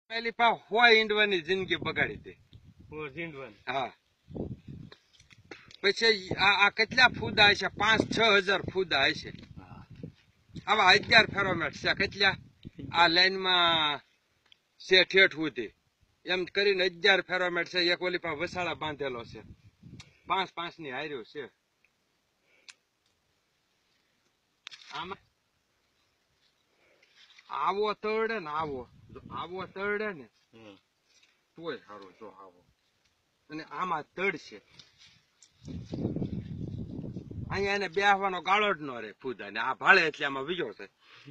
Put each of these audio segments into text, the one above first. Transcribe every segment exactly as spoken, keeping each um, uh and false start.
પેલી પા હોય ઈંડવાની જિંદગી બગાડી દે. હા, પછી આ આ કેટલા ફૂદા હશે? પાંચ છ હજાર ફૂદા હશે. આવા અગિયાર ફેરોમેટ છે. કેટલા આ લાઈનમાં છે ઠેઠ સુધી એમ કરીને અગિયાર ફેરોમેટ છે. એક ઓલી પા વસાળા બાંધેલો છે. પાંચ પાંચ ની હાર્યો છે. આમાં આવો તળડે ને આવો આવો તળડે ને તોય સારું. જો આવો અને આમાં તળશે. અહીંયા એને બેહવાનો ગાળો જ ન રે ફૂદા ને. આ ભાળે એટલે આમાં બીજો છે.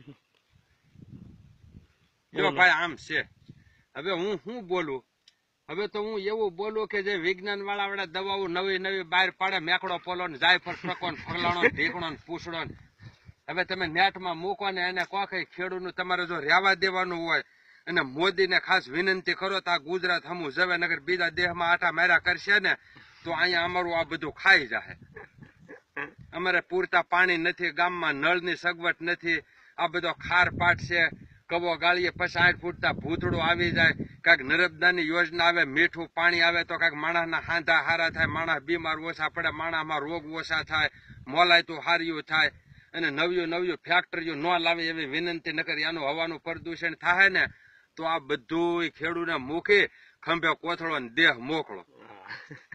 જો ભાઈ આમ છે. હવે હું શું બોલું? હવે તો હું એવું બોલું કે જે વિજ્ઞાન વાળા વાળા દવાઓ નવી નવી બહાર પાડે, મેકડો પોલો ને જાયફળ પ્રકો ને ફગલાણો ને ઢીકણો ને પૂછડો ને. હવે તમે નેટમાં મૂકો ને એને કોકે ખેડૂતનું તમારે જો રહેવા દેવાનું હોય અને મોદીને ખાસ વિનંતી કરો તો આ ગુજરાત હમું જવે, નગર બીજા દેશમાં આટા માર્યા કરશે ને તો અહીંયા અમારું આ બધું ખાઈ જાય. અમારે પૂરતા પાણી નથી, ગામમાં નળની સગવડ નથી, આ બધો ખાર પાટ છે. કવો ગાળીએ પછી આઠ ફૂટતા ભૂતળું આવી જાય. કાંઈક નર્મદાની યોજના આવે, મીઠું પાણી આવે તો કાંઈક માણસના હાંધા હારા થાય, માણસ બીમાર ઓછા પડે, માણસમાં રોગ ઓછા થાય, મોલાયતું હાર્યું થાય. અને નવ્યું નવ્યું ફેક્ટરીઓ ન લાવે એવી વિનંતી ન કરી. આનું હવાનું પ્રદૂષણ થાય ને તો આ બધું ખેડૂને મૂકી ખંભે કોથળો ને દેહ મોકળો.